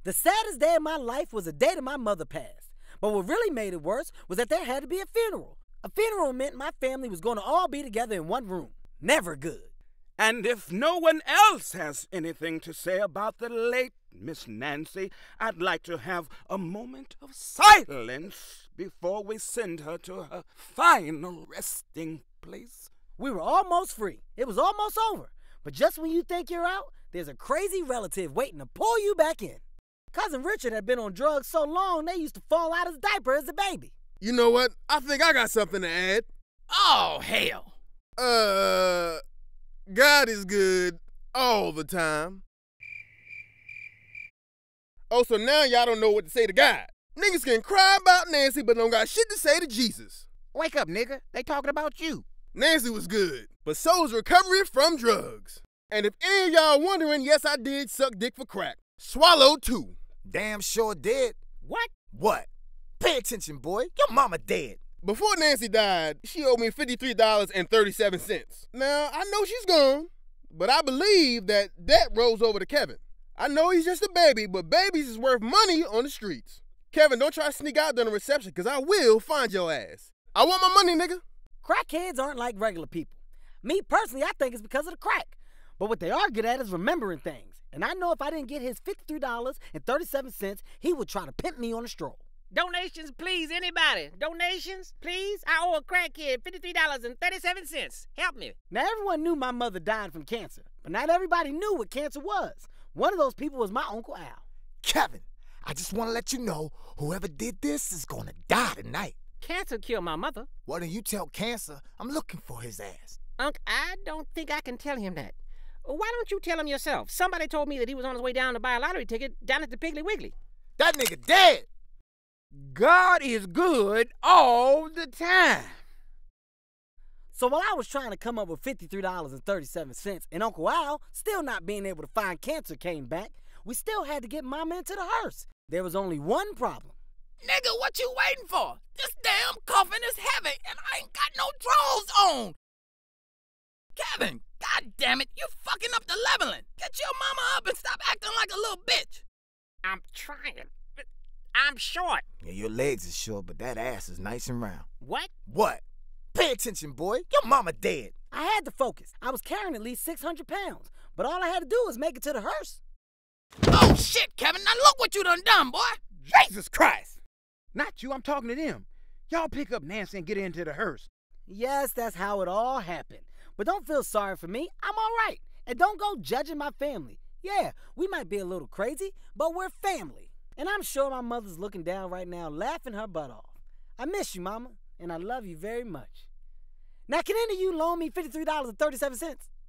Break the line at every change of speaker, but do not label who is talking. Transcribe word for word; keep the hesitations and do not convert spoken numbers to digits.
The saddest day of my life was the day that my mother passed. But what really made it worse was that there had to be a funeral. A funeral meant my family was going to all be together in one room. Never good.
And if no one else has anything to say about the late Miss Nancy, I'd like to have a moment of silence before we send her to her final resting place.
We were almost free. It was almost over. But just when you think you're out, there's a crazy relative waiting to pull you back in. Cousin Richard had been on drugs so long they used to fall out his diaper as a baby.
You know what? I think I got something to add.
Oh, hell.
Uh, God is good all the time. Oh, so now y'all don't know what to say to God. Niggas can cry about Nancy, but don't got shit to say to Jesus.
Wake up, nigga. They talking about you.
Nancy was good, but so was recovery from drugs. And if any of y'all wondering, yes, I did suck dick for crack. Swallow too.
Damn sure did.
What?
What? Pay attention, boy. Your mama dead.
Before Nancy died, she owed me fifty-three dollars and thirty-seven cents. Now, I know she's gone, but I believe that debt rolls over to Kevin. I know he's just a baby, but babies is worth money on the streets. Kevin, don't try to sneak out during the reception, because I will find your ass. I want my money, nigga.
Crackheads aren't like regular people. Me, personally, I think it's because of the crack. But what they are good at is remembering things. And I know if I didn't get his fifty-three dollars and thirty-seven cents, he would try to pimp me on a stroll.
Donations, please, anybody. Donations, please. I owe a crackhead fifty-three dollars and thirty-seven cents. Help me.
Now, everyone knew my mother died from cancer, but not everybody knew what cancer was. One of those people was my Uncle Al.
Kevin, I just want to let you know, whoever did this is going to die tonight.
Cancer killed my mother.
Why don't you tell Cancer I'm looking for his ass?
Unc, I don't think I can tell him that. Why don't you tell him yourself? Somebody told me that he was on his way down to buy a lottery ticket down at the Piggly Wiggly.
That nigga dead.
God is good all the time.
So while I was trying to come up with fifty-three dollars and thirty-seven cents and Uncle Al still not being able to find cancer came back, we still had to get Mama into the hearse. There was only one problem.
Nigga, what you waiting for? This damn coffin is heavy and I ain't got no drawers on. Kevin, god damn it, you fucking up the leveling. Get your mama up and stop acting like a little bitch.
I'm trying. I'm short.
Yeah, your legs is short, but that ass is nice and round.
What?
What? Pay attention, boy. Your mama dead.
I had to focus. I was carrying at least six hundred pounds, but all I had to do was make it to the hearse.
Oh shit, Kevin, now look what you done done, boy.
Jesus Christ! Not you, I'm talking to them. Y'all pick up Nancy and get her into the hearse.
Yes, that's how it all happened. But don't feel sorry for me. I'm all right. And don't go judging my family. Yeah, we might be a little crazy, but we're family. And I'm sure my mother's looking down right now, laughing her butt off. I miss you, Mama, and I love you very much. Now, can any of you loan me fifty-three dollars and thirty-seven cents?